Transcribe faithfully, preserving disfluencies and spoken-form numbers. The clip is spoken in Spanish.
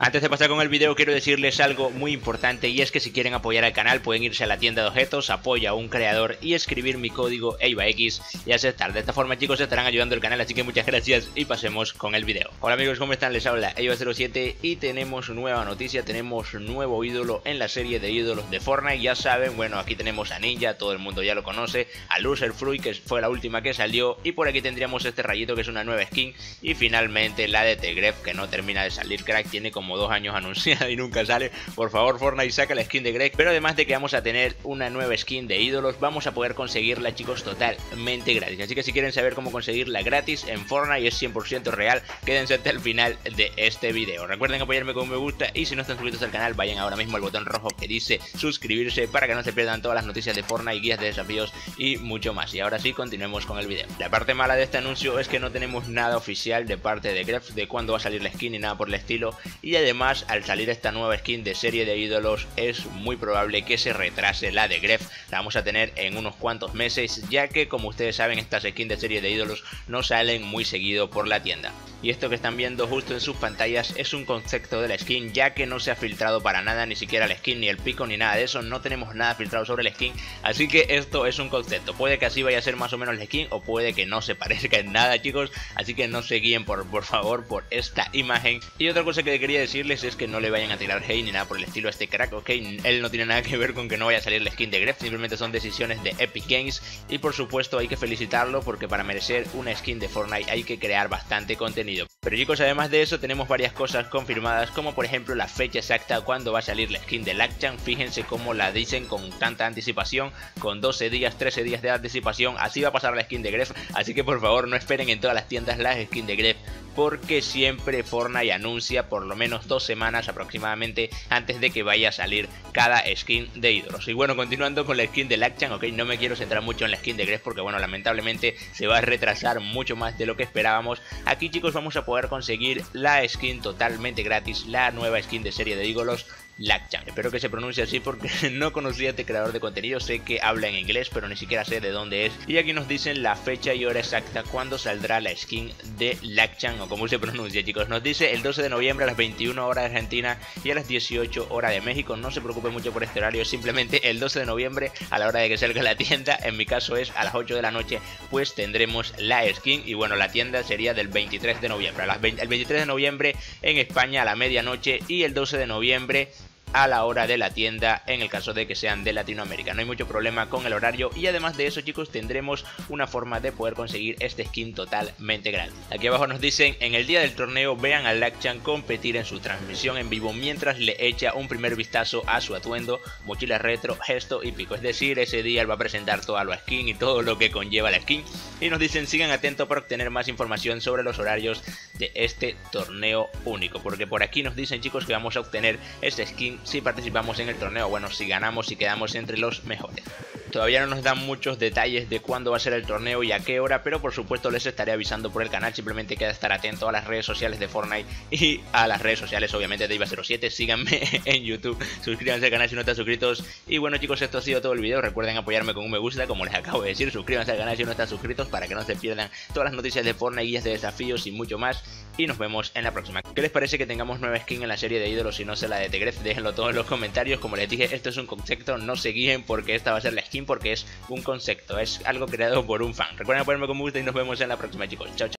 Antes de pasar con el video quiero decirles algo muy importante, y es que si quieren apoyar al canal pueden irse a la tienda de objetos, apoya a un creador y escribir mi código EIVAX y aceptar. De esta forma, chicos, estarán ayudando al canal, así que muchas gracias y pasemos con el video. Hola amigos, ¿cómo están? Les habla EIVA cero siete y tenemos nueva noticia, tenemos nuevo ídolo en la serie de ídolos de Fortnite. Ya saben, bueno, aquí tenemos a Ninja, todo el mundo ya lo conoce, a Loser Fruit, que fue la última que salió, y por aquí tendríamos este rayito que es una nueva skin, y finalmente la de Tegref, que no termina de salir, crack, tiene como dos años anunciada y nunca sale. Por favor, Fortnite, saca la skin de Greg. Pero además de que vamos a tener una nueva skin de ídolos, vamos a poder conseguirla, chicos, totalmente gratis. Así que si quieren saber cómo conseguirla gratis en Fortnite, es cien por ciento real, quédense hasta el final de este video. Recuerden apoyarme con un me gusta, y si no están suscritos al canal, vayan ahora mismo al botón rojo que dice suscribirse para que no se pierdan todas las noticias de Fortnite, guías de desafíos y mucho más. Y ahora sí, continuemos con el video. La parte mala de este anuncio es que no tenemos nada oficial de parte de Gref de cuándo va a salir la skin ni nada por el estilo, y además al salir esta nueva skin de serie de ídolos es muy probable que se retrase la de Gref. La vamos a tener en unos cuantos meses, ya que como ustedes saben, estas skins de serie de ídolos no salen muy seguido por la tienda. Y esto que están viendo justo en sus pantallas es un concepto de la skin, ya que no se ha filtrado para nada, ni siquiera la skin, ni el pico, ni nada de eso. No tenemos nada filtrado sobre la skin, así que esto es un concepto. Puede que así vaya a ser más o menos la skin, o puede que no se parezca en nada, chicos, así que no se guíen por, por favor por esta imagen. Y otra cosa que quería decirles es que no le vayan a tirar hate ni nada por el estilo a este crack, ok. Él no tiene nada que ver con que no vaya a salir la skin de Gref, simplemente son decisiones de Epic Games, y por supuesto hay que felicitarlo porque para merecer una skin de Fortnite hay que crear bastante contenido. Pero chicos, además de eso tenemos varias cosas confirmadas, como por ejemplo la fecha exacta cuando va a salir la skin de Lakchan. Fíjense cómo la dicen con tanta anticipación, con doce días, trece días de anticipación. Así va a pasar la skin de Gref, así que por favor no esperen en todas las tiendas las skins de Gref, porque siempre Fortnite anuncia por lo menos dos semanas aproximadamente antes de que vaya a salir cada skin de ídolos. Y bueno, continuando con la skin de Lakchan, ok, no me quiero centrar mucho en la skin de Gref porque bueno, lamentablemente se va a retrasar mucho más de lo que esperábamos. Aquí, chicos, vamos a poder conseguir la skin totalmente gratis, la nueva skin de serie de ídolos Lakchan. Espero que se pronuncie así porque no conocía a este creador de contenido, sé que habla en inglés pero ni siquiera sé de dónde es. Y aquí nos dicen la fecha y hora exacta cuando saldrá la skin de Lakchan, o como se pronuncia, chicos. Nos dice el doce de noviembre a las veintiuna horas de Argentina y a las dieciocho horas de México. No se preocupe mucho por este horario, simplemente el doce de noviembre a la hora de que salga la tienda, en mi caso es a las ocho de la noche, pues tendremos la skin. Y bueno, la tienda sería del veintitrés de noviembre, a las veinte, el veintitrés de noviembre en España a la medianoche, y el doce de noviembre a la hora de la tienda en el caso de que sean de Latinoamérica. No hay mucho problema con el horario, y además de eso, chicos, tendremos una forma de poder conseguir este skin totalmente gratis. Aquí abajo nos dicen: en el día del torneo vean a Lakchan competir en su transmisión en vivo mientras le echa un primer vistazo a su atuendo, mochila retro, gesto y pico. Es decir, ese día él va a presentar toda la skin y todo lo que conlleva la skin. Y nos dicen: sigan atentos para obtener más información sobre los horarios de este torneo único, porque por aquí nos dicen, chicos, que vamos a obtener esta skin si participamos en el torneo, bueno, si ganamos y quedamos entre los mejores. Todavía no nos dan muchos detalles de cuándo va a ser el torneo y a qué hora, pero por supuesto les estaré avisando por el canal. Simplemente queda estar atento a las redes sociales de Fortnite y a las redes sociales, obviamente, de EIVA cero siete. Síganme en YouTube, suscríbanse al canal si no están suscritos. Y bueno, chicos, esto ha sido todo el video. Recuerden apoyarme con un me gusta, como les acabo de decir. Suscríbanse al canal si no están suscritos para que no se pierdan todas las noticias de Fortnite, guías de desafíos y mucho más. Y nos vemos en la próxima. ¿Qué les parece que tengamos nueva skin en la serie de ídolos y no sé la de Tegref? Déjenlo todo en los comentarios. Como les dije, esto es un concepto, no se guíen porque esta va a ser la skin, porque es un concepto, es algo creado por un fan. Recuerden ponerme como gusta y nos vemos en la próxima, chicos. Chao, chao.